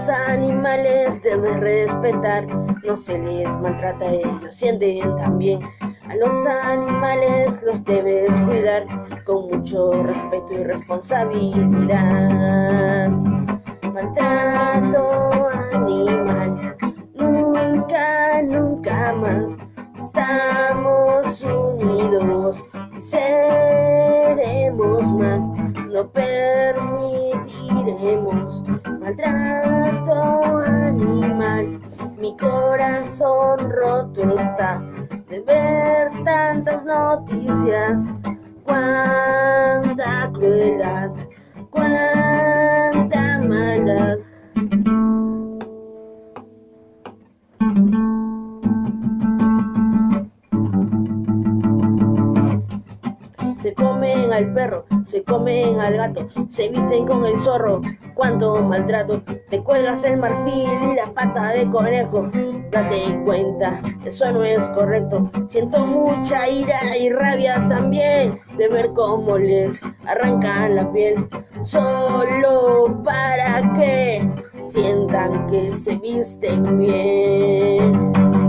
los animales debes respetar, no se les maltrata, ellos sienten también. A los animales los debes cuidar con mucho respeto y responsabilidad. Maltrato animal, nunca, nunca más. Estamos unidos, seremos más. No permitiremos maltrato animal. Mi corazón roto está de ver tantas noticias. Cuánta crueldad, cuánta maldad. Se comen al perro, se comen al gato, se visten con el zorro. Cuánto maltrato, te cuelgas el marfil y la pata de conejo. Date cuenta, eso no es correcto. Siento mucha ira y rabia también de ver cómo les arrancan la piel, solo para que sientan que se visten bien.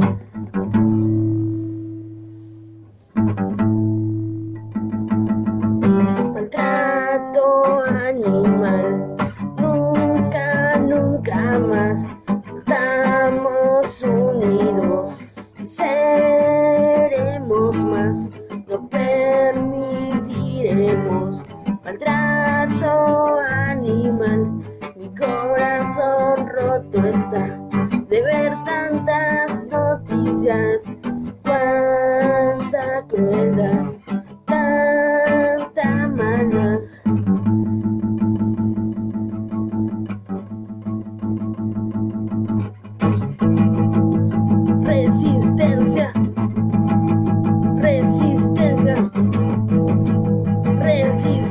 Maltrato animal, nunca, nunca más. Estamos unidos y seremos más. No permitiremos maltrato animal. Mi corazón roto está de ver tantas noticias. Cuánta crueldad, tanta maldad. Resistencia, resistencia, resistencia.